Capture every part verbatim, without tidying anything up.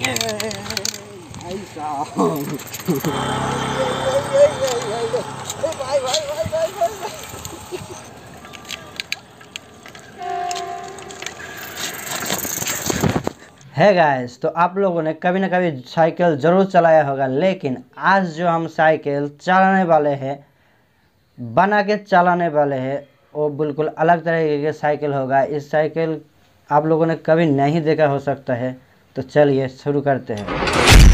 है गाइस, तो आप लोगों ने कभी ना कभी साइकिल ज़रूर चलाया होगा, लेकिन आज जो हम साइकिल चलाने वाले हैं, बना के चलाने वाले हैं, वो बिल्कुल अलग तरह के साइकिल होगा। इस साइकिल आप लोगों ने कभी नहीं देखा हो सकता है। तो चलिए शुरू करते हैं।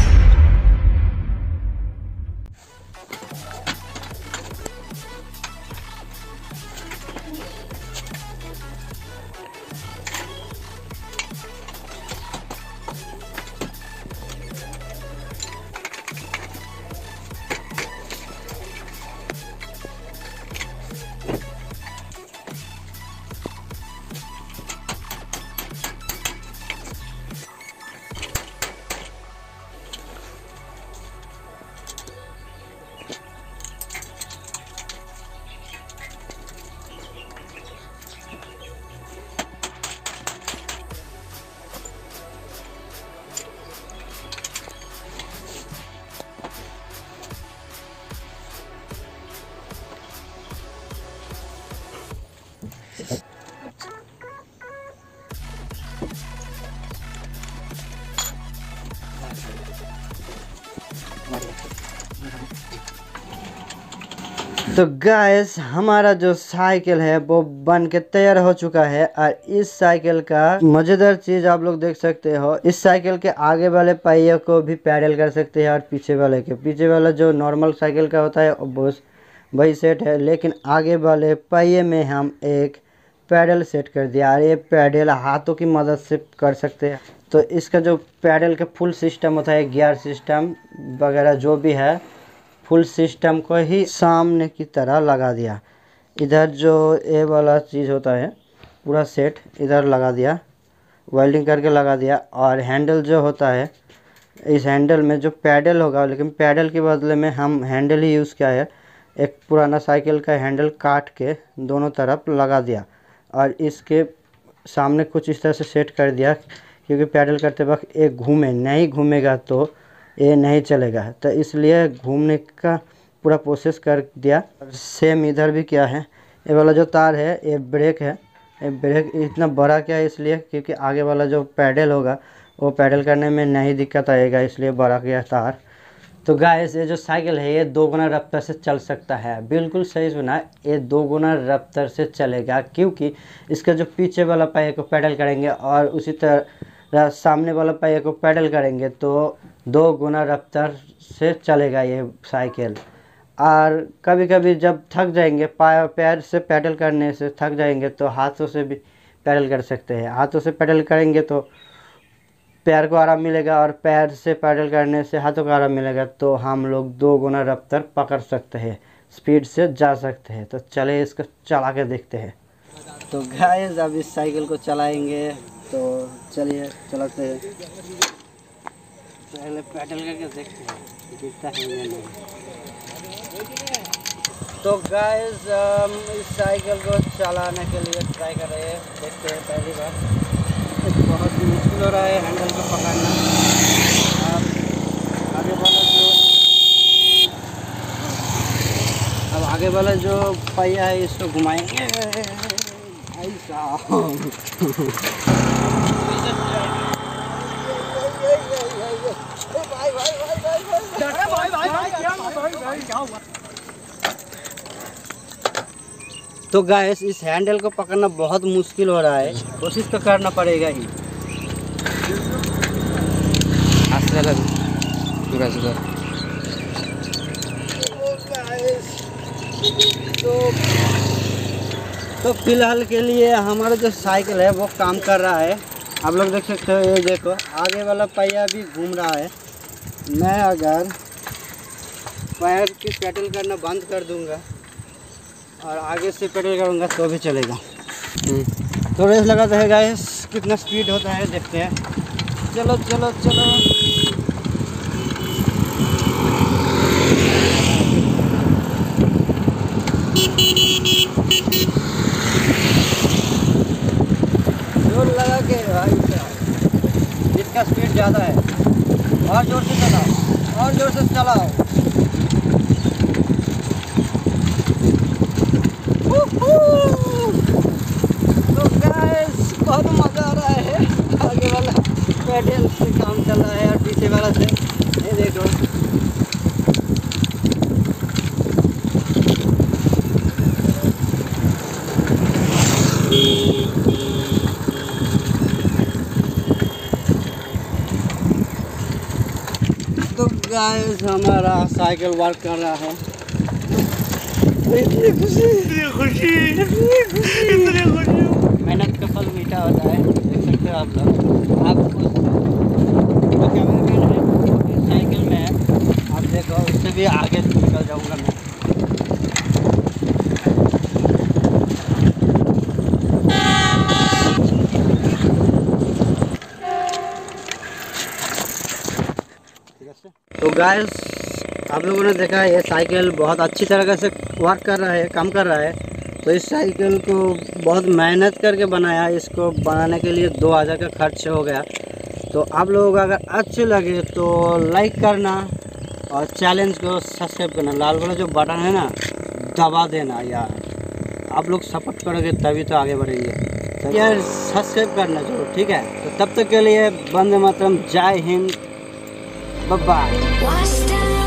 तो गाइस, हमारा जो साइकिल है वो बन के तैयार हो चुका है। और इस साइकिल का मजेदार चीज आप लोग देख सकते हो, इस साइकिल के आगे वाले पहिए को भी पैडल कर सकते हैं और पीछे वाले के पीछे वाला जो नॉर्मल साइकिल का होता है वो वही सेट है, लेकिन आगे वाले पहिए में हम एक पैडल सेट कर दिया। और ये पैडल हाथों की मदद से कर सकते हैं। तो इसका जो पैडल का फुल सिस्टम होता है, गियर सिस्टम वगैरह जो भी है, फुल सिस्टम को ही सामने की तरह लगा दिया। इधर जो ये वाला चीज़ होता है पूरा सेट इधर लगा दिया, वेल्डिंग करके लगा दिया। और हैंडल जो होता है, इस हैंडल में जो पैडल होगा, लेकिन पैडल के बदले में हम हैंडल ही यूज़ किया है। एक पुराना साइकिल का हैंडल काट के दोनों तरफ लगा दिया और इसके सामने कुछ इस तरह से सेट कर दिया, क्योंकि पैडल करते वक्त एक घूमे, नहीं घूमेगा तो ये नहीं चलेगा। तो इसलिए घूमने का पूरा प्रोसेस कर दिया। सेम इधर भी क्या है, ये वाला जो तार है ये ब्रेक है। ये ब्रेक इतना बड़ा क्या है, इसलिए क्योंकि आगे वाला जो पैडल होगा वो पैडल करने में नहीं दिक्कत आएगा, इसलिए बड़ा किया तार। तो गाइस, ये जो साइकिल है ये दो गुना रफ्तार से चल सकता है। बिल्कुल सही सुना, ये दो गुना रफ्तार से चलेगा, क्योंकि इसका जो पीछे वाला पहिए को पैडल करेंगे और उसी तरह सामने वाला पहिए को पैडल करेंगे तो दो गुना रफ्तार से चलेगा ये साइकिल। और कभी कभी जब थक जाएंगे, पैर से पैडल करने से थक जाएंगे, तो हाथों से भी पैडल कर सकते हैं। हाथों से पैडल करेंगे तो पैर को आराम मिलेगा, और पैर से पैडल करने से हाथों को आराम मिलेगा। तो हम लोग दो गुना रफ्तार पकड़ सकते हैं, स्पीड से जा सकते हैं। तो चले इसको चला के देखते हैं। तो गाइस, अब इस साइकिल को चलाएंगे, तो चलिए चलाते हैं। पहले पैडल करके देखते हैं दिखता है या नहीं। तो गाइस, हम इस साइकिल को चलाने के लिए ट्राई कर रहे हैं, देखते हैं। पहली बार बहुत ही मुश्किल हो रहा है हैंडल को पकड़ना। अब आगे वाला जो अब आगे वाला जो पहिया है इसको घुमाएंगे ऐसा। तो गाइस, इस हैंडल को पकड़ना बहुत मुश्किल हो रहा है, कोशिश तो करना पड़ेगा ही। तो तो फिलहाल के लिए हमारा जो साइकिल है वो काम कर रहा है। आप लोग देख सकते हो, ये देखो आगे वाला पहिया भी घूम रहा है। मैं अगर पैर की पैडल करना बंद कर दूंगा और आगे से पेडल करूँगा तो भी चलेगा। तो रेस लगाते हैं गाइस, कितना स्पीड होता है देखते हैं। चलो चलो चलो। जोर लगा के भाई, इसका स्पीड ज़्यादा है। और जोर से चलाओ, और जोर से चलाओ। तो गाइस बहुत मजा आ रहा है। आगे वाला पैडल से काम चल रहा है और पीछे वाला से ये देखो। तो गाइस हमारा साइकिल वर्क कर रहा है। इतनी खुशी इतनी खुशी इतनी खुशी इतनी खुशी मेहनत का फल मीठा होता है। देख सकते हो आप लोग। आपको जो कैमरामैन है वो साइकिल में है, आप देखो उससे भी आगे निकल जाऊंगा मैं। तो गाइस आप लोगों ने देखा ये साइकिल बहुत अच्छी तरीके से वर्क कर रहा है, काम कर रहा है। तो इस साइकिल को बहुत मेहनत करके बनाया। इसको बनाने के लिए दो हज़ार का खर्च हो गया। तो आप लोगों को अगर अच्छे लगे तो लाइक करना और चैलेंज को सब्सक्राइब करना। लाल वाला जो बटन है ना दबा देना यार। आप लोग सपोर्ट करोगे तभी तो आगे बढ़ेंगे यार। सब्सक्राइब करना जरूर, ठीक है। तो तब तक के लिए वंदे मातरम, जय हिंद, बाय बाय।